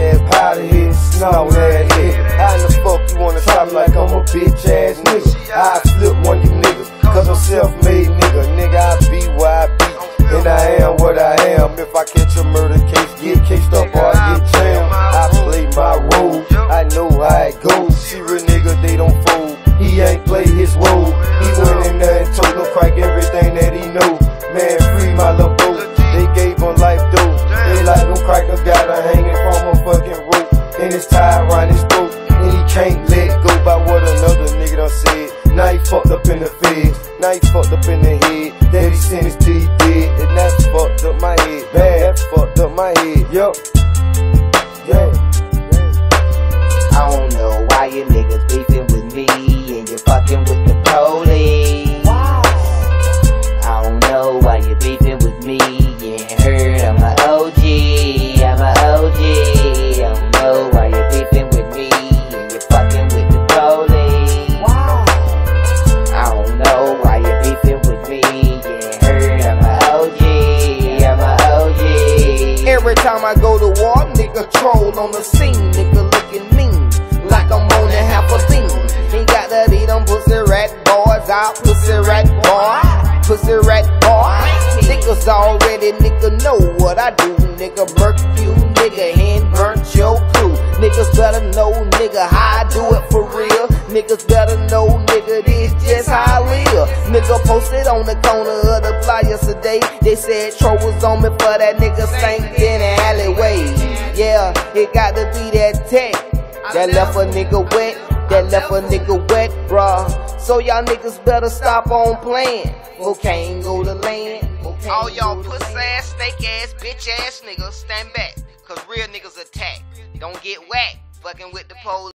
ass powder head, snow ass nigga. How in the fuck you wanna talk like I'm a bitch ass nigga? I flip one you niggas, cause I'm self-made nigga. Nigga, I be where I be, and I am what I am. If I catch a murder case, get cased up or I get jammed. I play my role, I know how it goes. See real nigga, they don't fold. He ain't play his role. He went in there and told him crack everything that he know. Man, free my little bro. They gave him life though. They like them crackers got her hanging from a fucking rope, and it's tied around his throat, and he can't let go by what another nigga done said. Now he fucked up in the feds, now he fucked up in the head. Daddy sentenced till he dead, and that's fucked up my head. Bad, that's fucked up my head. Yup. Yeah. I don't know why you niggas beefing with me and you fucking with the police. Wow. I don't know why you beefing with me. You ain't heard I'm a OG, I'm a OG. I don't know why you beefing with me and you fucking with the police. Wow. I don't know why you beefing with me. You ain't heard I'm a OG, I'm a OG. Every time I go to war, nigga troll on the scene, nigga looking mean, like I'm on the half a thing. Ain't got to lead them pussy rat boys out, pussy rat boy, pussy rat boy. Niggas already, nigga know what I do, nigga murk you, nigga hand burnt your crew. Niggas better know, nigga, how I do it for real. Niggas better know, nigga, this just how I live. Nigga posted on the corner of the block yesterday. They said Tro was on me for that nigga sank in the alleyway. Yeah, it got to be that tech that left a nigga wet, that left a nigga wet, bruh. So y'all niggas better stop on playing. Cocaine go to land. All y'all puss ass, snake ass, bitch ass niggas, stand back. Cause real niggas attack. Don't get whacked fucking with the police.